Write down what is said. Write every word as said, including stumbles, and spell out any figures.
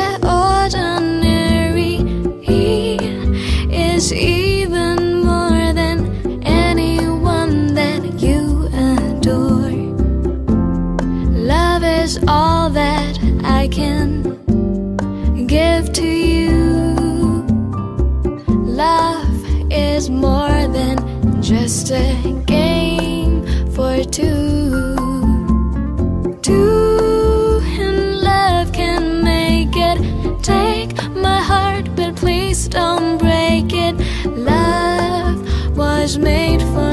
extraordinary. He is even more than anyone that you adore. Love is all that I can give to you. Love is more than just a game for two. Two in love can make it. Take my heart, but please don't break it. Love was made for